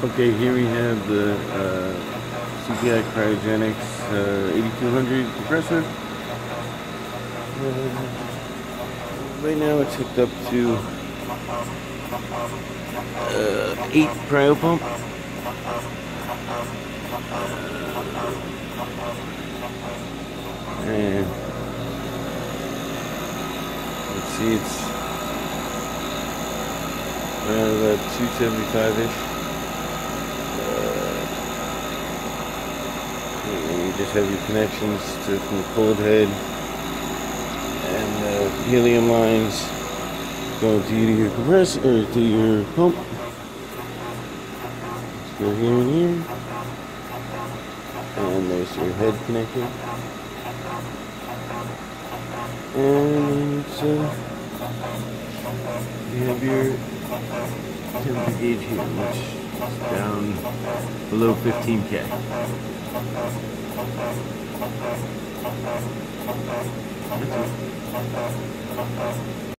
Okay, here we have the CPI Cryogenics 8200 compressor. Right now it's hooked up to 8 cryo pump. And let's see, it's around about 275-ish. You just have your connections from the cold head and helium lines going to either your compressor or to your pump. Let's go here and here. And there's your head connector. And you have your temperature gauge here, which is down below 15K. That's it.